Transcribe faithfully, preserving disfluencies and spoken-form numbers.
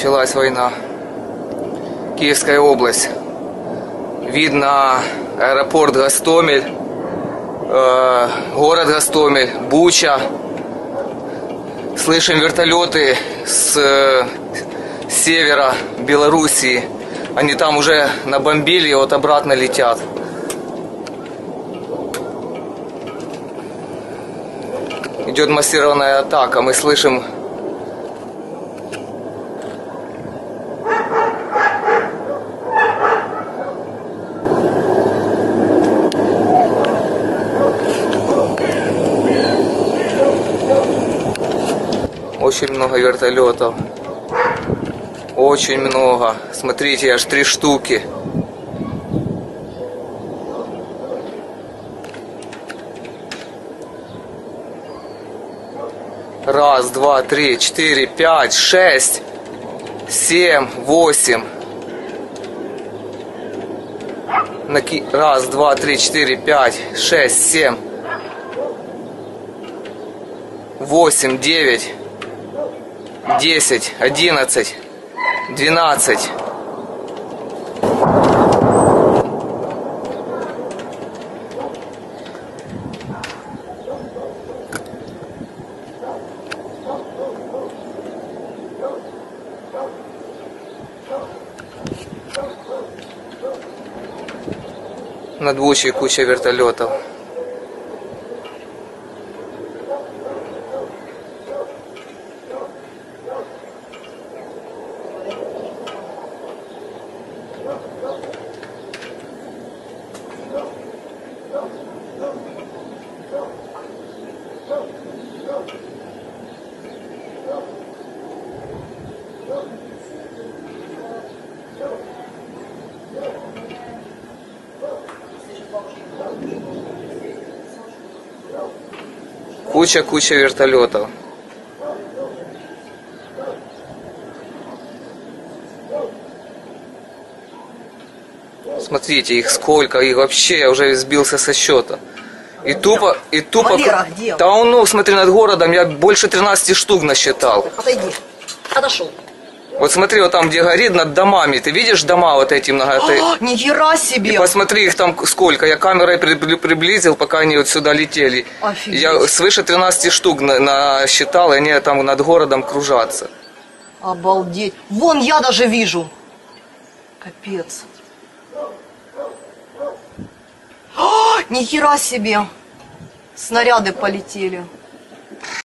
началась война. Киевская область. Видно аэропорт Гостомель, э, город Гостомель, Буча. Слышим вертолеты с, э, с севера Белоруссии. Они там уже набомбили и вот обратно летят. Идет массированная атака. Мы слышим очень много вертолетов. Очень много. Смотрите, аж три штуки. Раз, два, три, четыре, пять, шесть, семь, восемь. Раз, два, три, четыре, пять, шесть, семь, восемь, девять, десять, одиннадцать, двенадцать. Над Бучей куча вертолетов. Куча-куча вертолетов. Смотрите, их сколько, их вообще, я уже сбился со счета. И тупо, и тупо... Валера, где? Да он, ну, смотри, над городом я больше тринадцати штук насчитал. Отойди. Отошел. Вот смотри, вот там, где горит, над домами. Ты видишь дома вот эти много? О, ни хера себе! И посмотри, их там сколько. Я камерой при, при, приблизил, пока они вот сюда летели. Офигеть. Я свыше тринадцати штук на, насчитал, и они там над городом кружатся. Обалдеть. Вон я даже вижу. Капец. О, ни хера себе. Снаряды полетели.